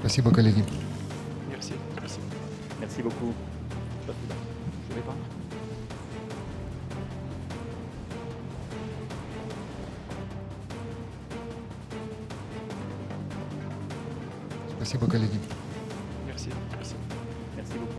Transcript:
Спасибо, коллеги. Merci. Merci. Merci beaucoup. Je vais pas. Спасибо, коллеги. Merci. Merci. Merci beaucoup.